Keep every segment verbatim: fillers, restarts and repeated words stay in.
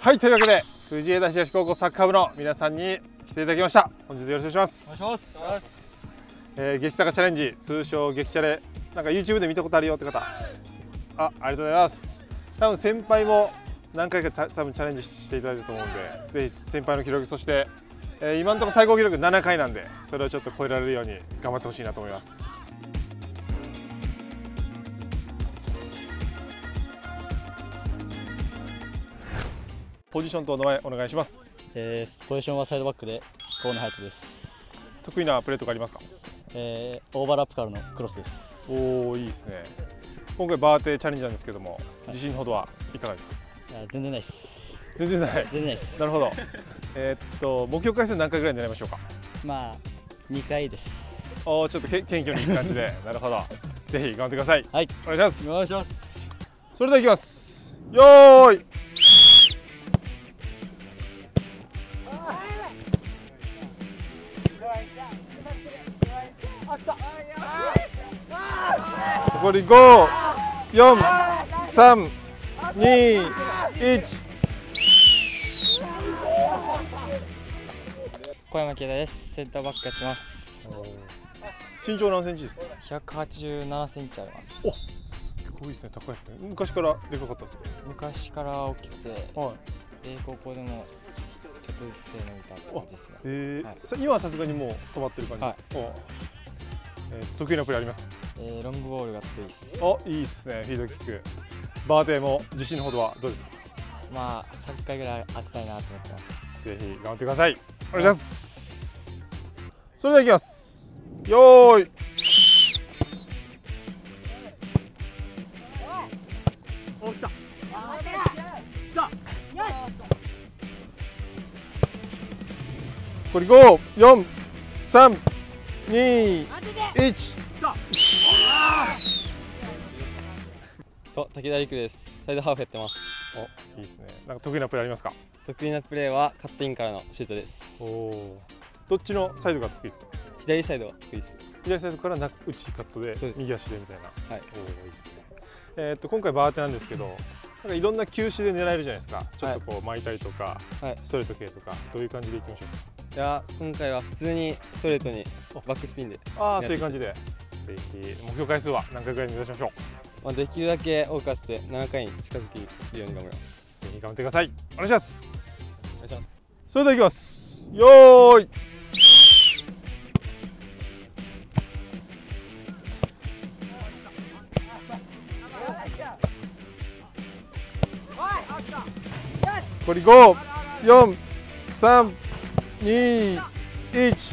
はい、というわけで藤枝東高校サッカー部の皆さんに来ていただきました。本日よろしくお願いします。 お願いします。 えー、激坂チャレンジ、通称激チャレ、なんか YouTube で見たことあるよって方、あ、ありがとうございます。多分先輩も何回かた多分チャレンジしていただいたと思うんで、ぜひ先輩の記録、そして、えー、今のところ最高記録ななかいなんで、それをちょっと超えられるように頑張ってほしいなと思います。ポジションとお名前お願いします。 えー、ポジションはサイドバックで河野隼人です。 得意なプレーとかありますか？ えー、オーバーラップからのクロスです。 おお、いいですね。今回バーテチャレンジなんですけども、自信ほどはいかがですか？ いや、全然ないです。 全然ない。 全然ないです。 なるほど。えーっと目標回数何回ぐらい狙いましょうか？まあにかいです。 おお、ちょっとけ謙虚にいく感じで、なるほど。ぜひ頑張ってください。 はい、 お願いします。 お願いします。 それではいきます。よーい。残りご、よん、さん、に、いち。 小山慶太です。センターバックやってます。 身長何センチですか？ ひゃくはちじゅうななセンチあります。 お、結構いいですね。高いですね。昔からでかかったですか？ 昔から大きくて、 はい、 で高校でもちょっとずつ背伸びたって感じですね。 えーはい、 今はさすがにもう止まってる感じ。はい、えー、得意なプレーありますか？ えー、ロングボールが得意です。 お、いいですね。フィードキック。バーテも自信のほどはどうですか？ まあさんかいぐらい当てたいなと思ってます。 ぜひ頑張ってください。お願いします。それではいきます。よーい。お、来た。残りご、よん、さん、に、いち。 と武田陸です。サイドハーフやってます。 お、いいですね。なんか得意なプレーありますか？ 得意なプレーはカットインからのシュートです。 おお。どっちのサイドが得意ですか？ 左サイドが得意です。 左サイドから中内カットで右足でみたいな。はい。おお、いいですね。えっと今回バーテなんですけど、なんかいろんな球種で狙えるじゃないですか。ちょっとこう巻いたりとか、はい、ストレート系とか、どういう感じでいきましょうか？ いや、今回は普通にストレートにバックスピンで。 ああ、そういう感じで。ぜひ目標回数は何回ぐらい目指しましょう？ まあできるだけ多く当ててななかいに近づけるように頑張ります。 ぜひ頑張ってください。お願いします。 お願いします。 それではいきます。よーい。残りご、よん、さん、に、いち。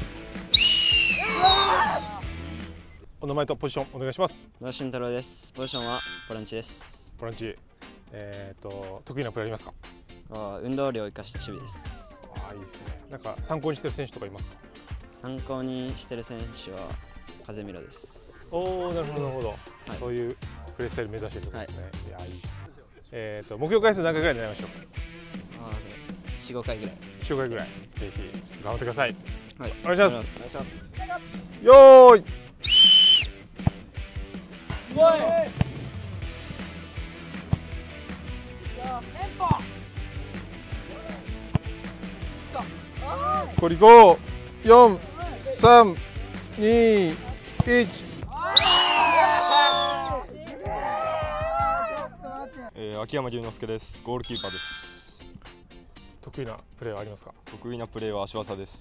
お名前とポジションお願いします。 野田慎太郎です。ポジションはボランチです。 ボランチ。えっと得意なプレーありますか？ あ、運動量を生かした守備です。 ああ、いいですね。なんか参考にしてる選手とかいますか？ 参考にしてる選手は風見ろです。 おお、なるほどなるほど。はい、そういうプレースタイル目指してるとことですね。はい、いや、いいですね。えっと目標回数何回ぐらい狙いましょうか？ ああ、四五回ぐらい。 四五回ぐらい。ぜひ頑張ってください。 はい、 お願いします。 お願いします。 よーい。残りご、よん、さん、に、いち。 えー、秋山龍之介です。ゴールキーパーです。 得意なプレーはありますか？ 得意なプレーは足技です。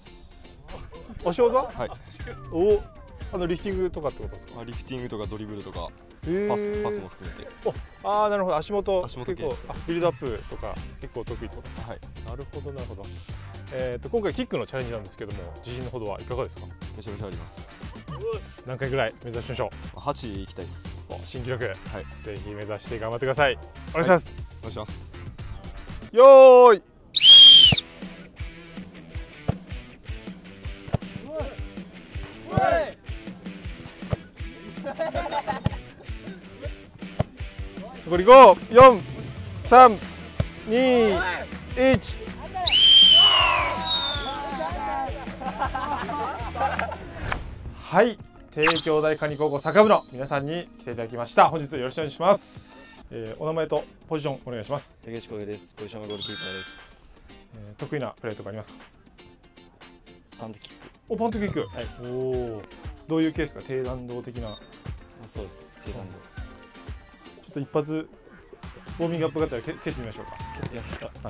足技？ はい。 お、あのリフティングとかってことですか？ リフティングとかドリブルとか、 えー、 パスパスも含めて。 お、ああ、なるほど。足元足元結構あビルドアップとか結構得意ってことですか？はい。なるほどなるほど。えっと今回キックのチャレンジなんですけども、自信のほどはいかがですか？ めちゃめちゃあります。 何回ぐらい目指しましょう？ はち行きたいです。 お、新記録。はい。ぜひ目指して頑張ってください。お願いします。 お願いします。 よーい。残りご、よん、さん、に、いち。はい、帝京大可児高校サッカー部の皆さんに来ていただきました。本日よろしくお願いします。 えー、お名前とポジションお願いします。 竹内浩平です。ポジションはゴールキーパーです。 えー、得意なプレーとかありますか？ パントキック。 お、パントキック。 はい。 おお。どういうケースか、低弾道的な。 あ、そうです。低弾道。 ちょっと一発ウォーミングアップがてら蹴ってみましょうか。 蹴ってみますか。 はい。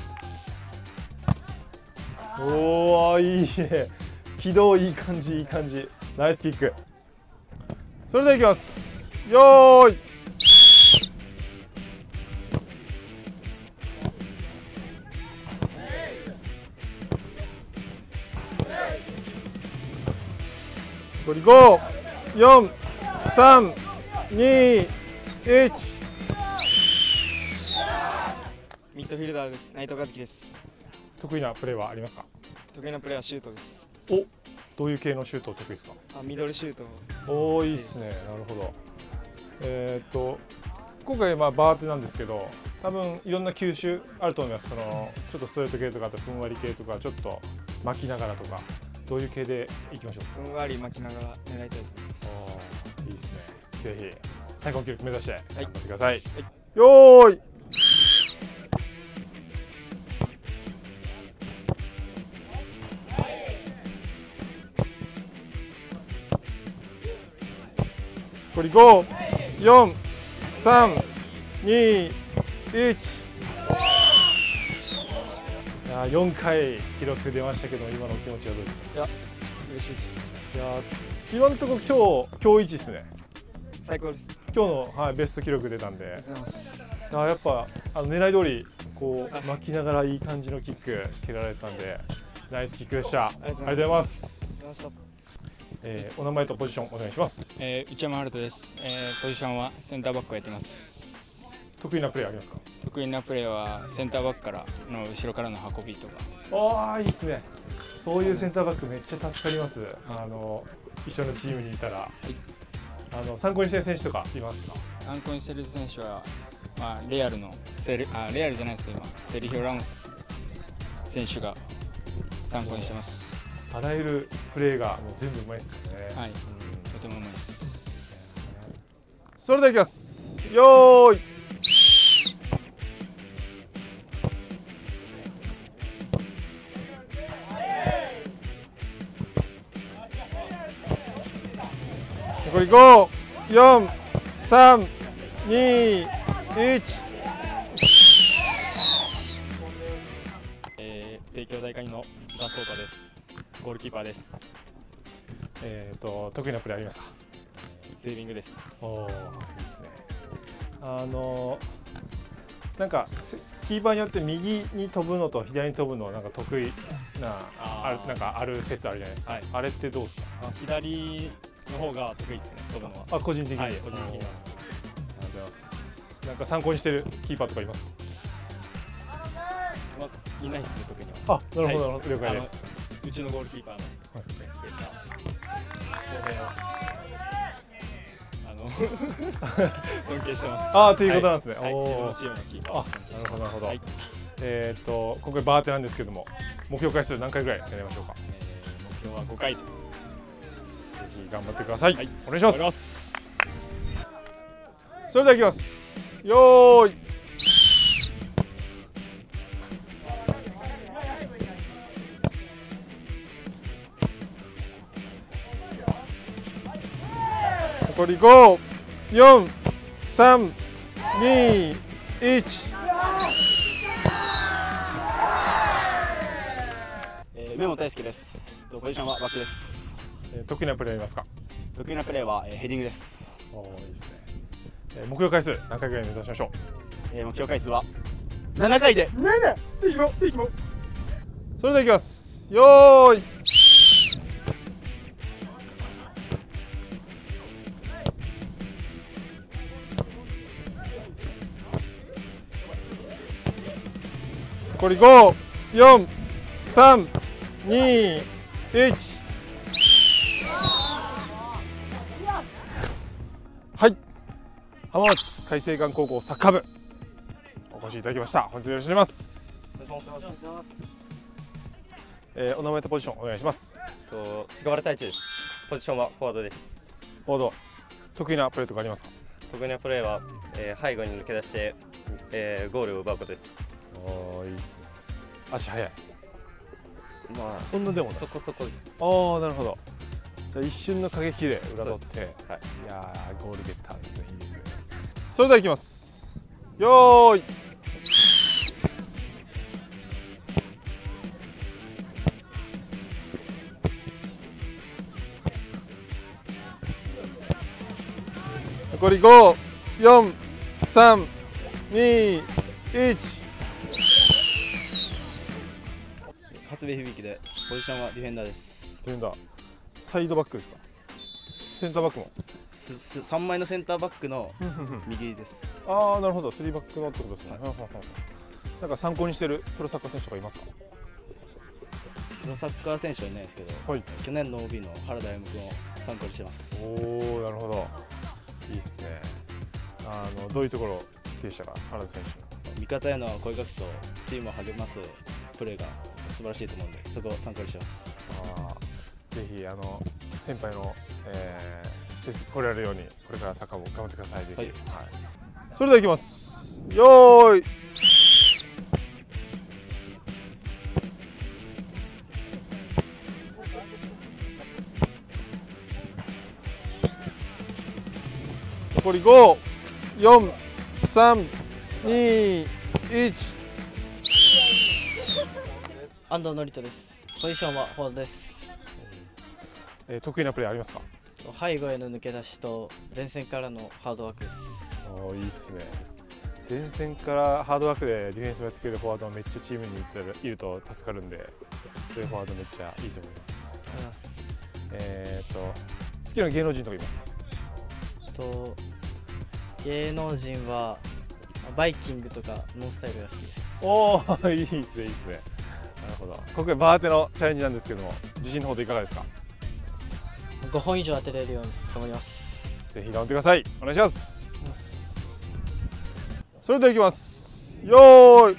おお、いいね。軌道いい感じ、いい感じ。ナイスキック。それではいきます。よーい。残りご、よん、さん、に、いち。 ミッドフィルダーです。内藤和樹です。 得意なプレーはありますか？ 得意なプレーはシュートです。 お、どういう系のシュート得意ですか？ あ、ミドルシュート。 おお、いいですね。なるほど。えー、っと今回まあバーテなんですけど、多分いろんな球種あると思います。そのちょっとストレート系とか、あとふんわり系とか、ちょっと巻きながらとか、どういう系でいきましょうか。 ふんわり巻きながら狙いたいと思います。 おー、いいですね。ぜひ最高記録目指して頑張ってください。はい、 はい、 よーい。残りご、よん、さん、に、いち。いやよんかい記録出ましたけど、今の気持ちはどうですか？ いや、嬉しいです。 いや今のところ今日今日一ですね。 最高です。 今日の、はい、ベスト記録出たんで。 ありがとうございます。 あ、やっぱあの狙い通りこう巻きながらいい感じのキック蹴られたんで、ナイスキックでした。ありがとうございます。えー、お名前とポジションお願いします。 えー、内山春人です、えー。ポジションはセンターバックをやっています。 得意なプレーありますか？ 得意なプレーはセンターバックからの後ろからの運びとか。 ああ、いいですね。そういうセンターバックめっちゃ助かります。あの一緒のチームにいたら、はい、あの参考にしてる選手とかいますか？ 参考にしてる選手は、まあ、レアルのセルあレアルじゃないですけど今セルヒオ・ラモス選手が参考にしてます。 あらゆるプレーがもう全部うまいですよね。 はい、うん、とてもうまいです。 それではいきます。よーい。残りご、よん、さん、に、いち。 えー、帝京大会の土田壮太です。ゴールキーパーです。 えっと得意なプレーありますか？ セービングです。 おー、いいですね。あのなんかキーパーによって右に飛ぶのと左に飛ぶのなんか得意なあるなんかある説あるじゃないですか。はい、あれってどうですか？ あ、左の方が得意ですね。飛ぶのは。 あ、個人的に。はい、 個人的には。ありがとうございます。なんか参考にしてるキーパーとかいますか？ まあ、いないですね、特には。 あ、なるほど、はい、了解です。 うちのゴールキーパーの、はい、あの尊敬してます。 ああ、ということなんですね。 はい、自分のチームのキーパー。 あ、なるほどなるほど。 はい、 えっと今回バーテなんですけども、目標回数何回ぐらい狙いましょうか？ えー、目標はごかい。ぜひ頑張ってください。はい、お願いします。 ます。 それではいきます。よーい。残りご、よん、さん、に、いち。 えー、梅本大輔です。ポジションはバックです。 えー、得意なプレーありますか？ 得意なプレーは、えー、ヘディングです。 おー、いいですね。えー、目標回数何回ぐらい目指しましょう？ えー、目標回数はななかいで。なな。できもできも。 それではいきます。よーい。残りご、よん、さん、に、いち。はい、浜松開誠館高校サッカー部お越しいただきました。本日よろしくお願いします。えー、お名前とポジションお願いします。 と菅原太一です。ポジションはフォワードです。 フォワード、得意なプレーとかありますか？ 得意なプレーは、えー背後に抜け出して、えーゴールを奪うことです。 おー、いいですね。足速い。 まあそんなでもない。 そこそこです。 ああ、なるほど。じゃあ一瞬の過激で裏取って、 はい、 いやーゴールゲッターですね。いいですね。それではいきます。よーい。残りご、よん、さん、に、いち。 初部響でポジションはディフェンダーです。 ディフェンダー。サイドバックですか。センターバックも。 すすさんまいのセンターバックの右です。 ああ、なるほど。スリーバックのってことですね。はい、なんか参考にしてるプロサッカー選手とかいますか。 プロサッカー選手はいないですけど、 はい、 去年の オービー の原田歩夢君を参考にしてます。 おお、なるほど。いいですね。あのどういうところ好きでしたか、原田選手。 味方への声かけとチームを励ますプレーが素晴らしいと思うんで、そこを参考にしてます。 あぜひあの先輩の、えー、成績これられるようにこれからサッカーも頑張ってください。ぜひ、はいはい、それではいきます。よーい。残りご、よん、さん、に、いち。 安藤典人です。ポジションはフォワードです。 えー、得意なプレーありますか。 背後への抜け出しと前線からのハードワークです。 おー、いいですね。前線からハードワークでディフェンスをやってくれるフォワードはめっちゃチームにいると助かるんで、そういうフォワードめっちゃいいと思います。 ありがとうございます。 えー、っと好きな芸能人とかいますか。 と芸能人はバイキングとかノンスタイルが好きです。 おお、いいですね、いいですね。なるほど。今回バーテのチャレンジなんですけども、自信のほどいかがですか。 ごほん以上当てれるように頑張ります。 ぜひ頑張ってください。お願いします。それではいきます。よーい。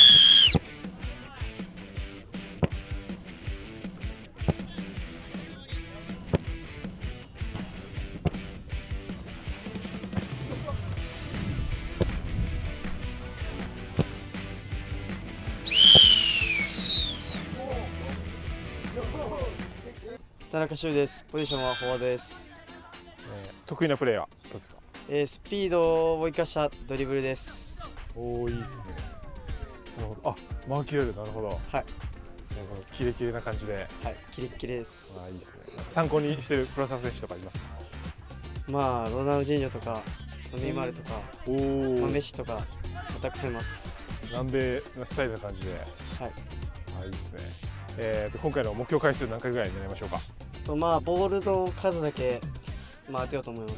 田中修です。ポジションはフォワードです。 えー、得意なプレーはどうですか。 えー、スピードを生かしたドリブルです。 おお、いいですね。なるほど。あ、マーキュレル、なるほど。はい。なるほど。キレキレな感じで。 はい、キレッキレです。 あ、いいですね。参考にしているプロサッカー選手とかいますか。 まあロナウジーニョとかネイマールとか、 おお、 まあ、メッシとかたくさんいます。 南米のスタイルな感じで。はい。あ、いいですね。えーと今回の目標回数何回ぐらい狙いましょうか。 とまあボールの数だけ、まあ、当てようと思います。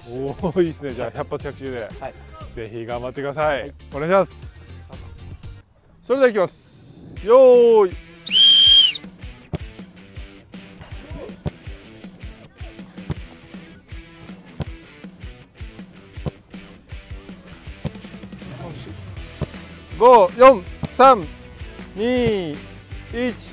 おお、いいですね。じゃあひゃっ発ひゃく中で、はい、ぜひ頑張ってください。はい、お願いします。それではいきます。よーい。ご、よん、さん、に、いち。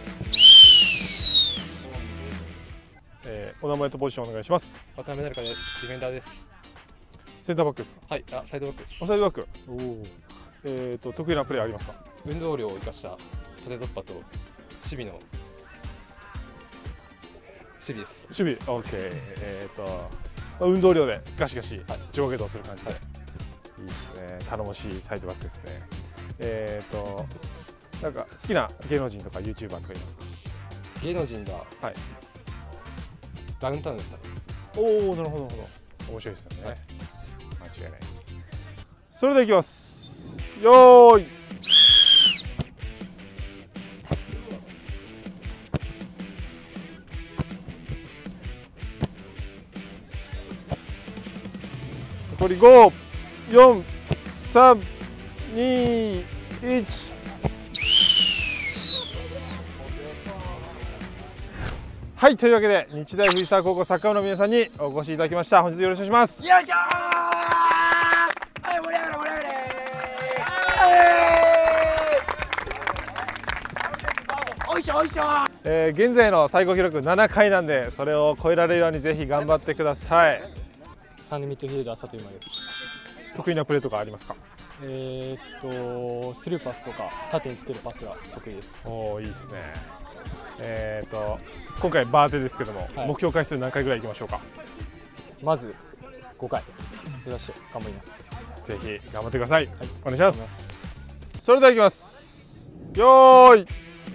えー、お名前とポジションお願いします。 渡辺成香です。ディフェンダーです。 センターバックですか。 はい、あ、サイドバックです。 サイドバック。おお。えっ、ー、と得意なプレーありますか。 運動量を生かした縦突破と守備の守備です。 守備、オッケー。えっ、ー、と運動量でガシガシ上下動する感じで、はい、いいですね。頼もしいサイドバックですね。えっ、ー、となんか好きな芸能人とか ユーチューバー とかいますか。 芸能人が、はい、ダウンタウンさんです。 おお、なるほどなるほど。面白いですよね。はい、間違いないです。それではいきます。よーい。残りご、よん、さん、に、いち。はい、というわけで日大藤沢高校サッカー部の皆さんにお越しいただきました。本日よろしくお願いします。よいしょー。はい、盛り上がれ盛り上がれ。おいしょおいしょ。えー、現在の最高記録ななかいなんで、それを超えられるようにぜひ頑張ってください。 さんミッドフィルダー佐藤優馬です。 得意なプレーとかありますか？ えー、っとスルーパスとか縦につけるパスが得意です。 おお、いいですね。えー、っと今回バーテですけども、はい、目標回数何回ぐらいいきましょうか？ まずごかい目指して頑張ります。 ぜひ頑張ってください。はい、お願いします。それではいきます。よーい。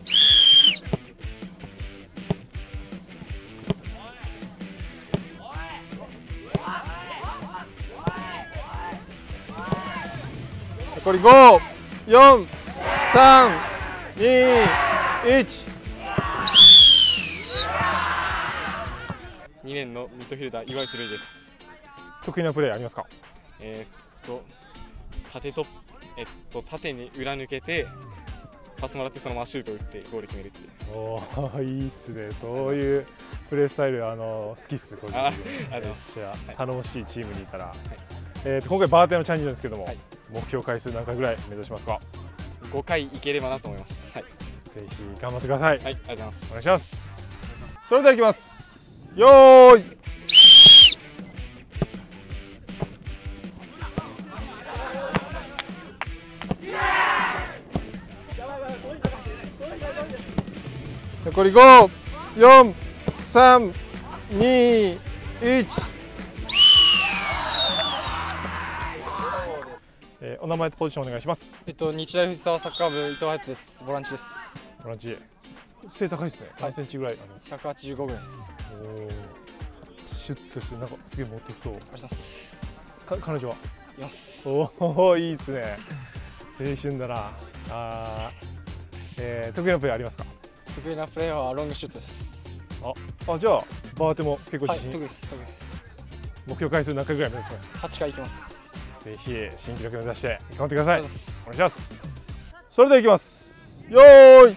残りご、よん、さん、に、いち。 にねんのミッドフィルダー岩井種類です。 得意なプレーありますか？ えー、っと縦とえっと縦に裏抜けてパスもらってそのままシュート打ってゴール決めるっていう。 おお、いいっすね。そういうプレースタイルあの好きっす。個人的にめっちゃ頼もしいチームにいたら。はい、えー、と今回バーテンのチャレンジなんですけども、はい、目標回数何回ぐらい目指しますか？ ごかいいければなと思います。はい、 ぜひ頑張ってください。 はい、ありがとうございます。 お願いします。それではいきます。よーい。残りご、よん、さん、に、いち。えー、お名前とポジションお願いします。 えっと日大藤沢サッカー部伊藤隼人です。ボランチです。 ボランチ。背高いですね。何センチぐらいありますか？ ひゃくはちじゅうごぐらいです。 おお。シュッとしてなんかすげえモテそう。ありがとうございます。 か彼女は？ います。 おお、いいですね。青春だな。あえー、得意なプレーありますか？ 得意なプレーはロングシュートです。 あ、あじゃあバーテも結構自信。 はい、得意です。得意です。 目標回数何回ぐらい目指しますか？ はちかいいきます。ぜひ新記録目指して頑張ってください。お願いします。それではいきます。よーい。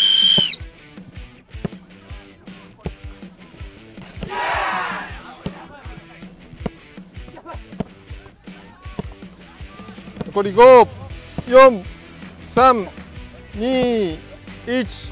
残りご、よん、さん、に、いち。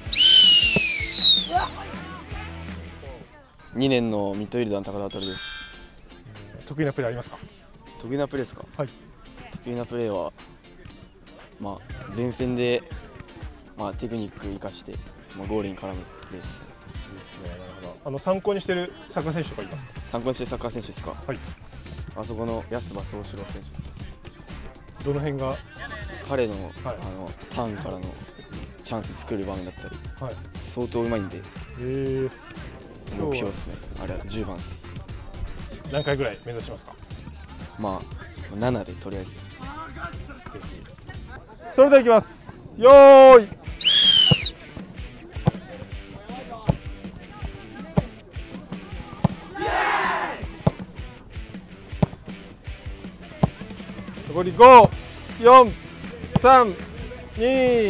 にねんのミッドフィルダーの高田航です。 得意なプレーありますか？ 得意なプレーですか？ はい。 得意なプレーは、まあ、前線で、まあ、テクニック生かして、まあ、ゴールに絡むプレーです。 いいですね。なるほど。あの参考にしているサッカー選手とかいますか？ 参考にしているサッカー選手ですか？ はい。 あそこの安場宗志郎選手です。 どの辺が？ 彼の、はい、あのターンからのチャンス作る場面だったり、はい、相当うまいんで、えー、目標ですね。あれはじゅうばんです。 何回ぐらい目指しますか？ まあななでとりあえず。ぜひ。それではいきます。よーい。残りご、よん、さん、に、いち。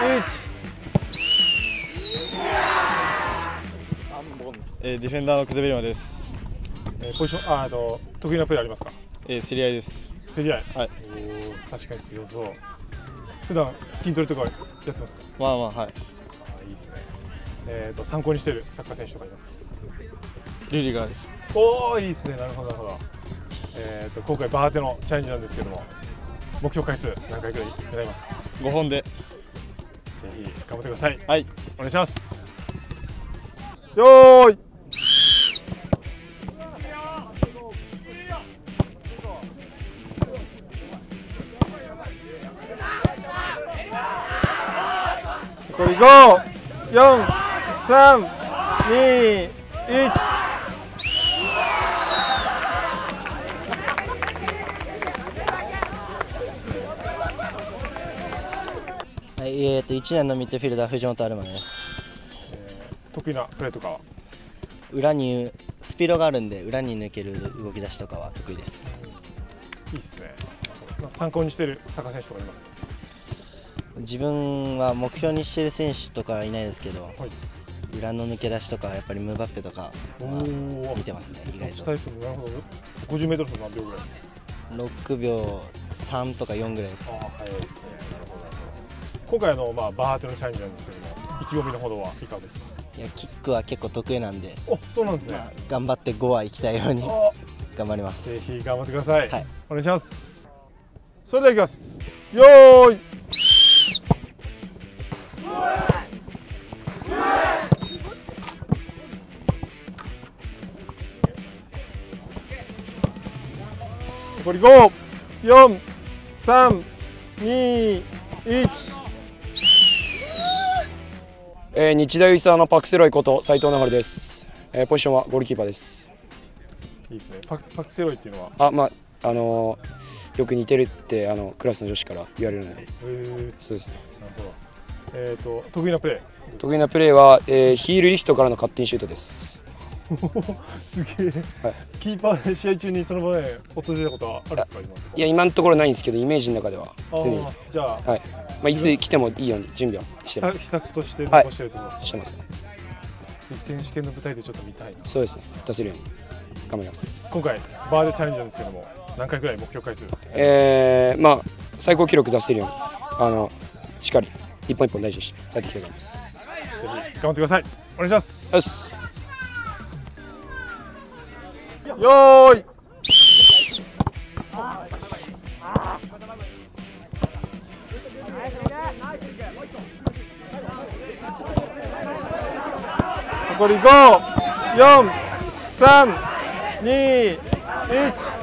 えー、ディフェンダーの久世ベリマです。 えー、ポジション、あ、あと得意なプレーありますか？ えー、競り合いです。 競り合い。 はい。 おお、確かに強そう。普段筋トレとかやってますか？ まあまあ、はい。あ、 いいですね。えっ、ー、と参考にしているサッカー選手とかいますか？ リュリガーです。 おお、いいですね。なるほどなるほど。えっ、ー、と今回バーテのチャレンジなんですけども、目標回数何回くらい狙いますか？ ごほんで。ぜひ頑張ってください。 はい。 お願いします。よーい。残りご、よん、さん、に、いち。 はい、えー、といちねんのミッドフィルダー藤本アルマです、 えー、得意なプレーとかは？ 裏にスピードがあるんで裏に抜ける動き出しとかは得意です。 いいですね。参考にしているサッカー選手とかいますか？ 自分は目標にしている選手とかはいないですけど、はい、裏の抜け出しとかやっぱりムバッペとか見てますね。意外となるほど。ごじゅうメートルの何秒ぐらい？ ろくびょうさんとかよんぐらいです。 ああ、早いですね。なるほど。今回のまあバーテのチャレンジなんですけども、意気込みのほどはいかがですか？ いや、キックは結構得意なんで、 お、そうなんですね。まあ、 頑張ってごは行きたいように。 あ、 頑張ります。 ぜひ頑張ってください。 はい、 お願いします。それではいきます。よーい。残りご、よん、さん、に、いち。 えー、日大三沢のパクセロイこと斉藤流です、えー、ポジションはゴールキーパーです。 いいですね。パク、パクセロイっていうのはあ、まああのー、よく似てるってあのクラスの女子から言われるので。そうですね。 なるほど。えっ、ー、と得意なプレー得意なプレーは、えー、ヒールリフトからのカッティンシュートです。 すげえ、はい、キーパーで試合中にその場面訪れたことはあるんですか？今のところ。 いや、今のところないんですけど、イメージの中では常に。 じゃあ、 はい、まあ、いつ来てもいいように準備はしてます。 秘策として残してると思います。 はい、してますね。 選手権の舞台でちょっと見たいな。 そうですね、出せるように頑張ります。 今回バーでチャレンジなんですけども、何回ぐらい目標回数？ えー、まあ最高記録出せるようにあのしっかり一本一本大事にしてやっていきたいと思います。 ぜひ頑張ってください。お願いします。 よし。 よーい。残りご、よん、さん、に、いち。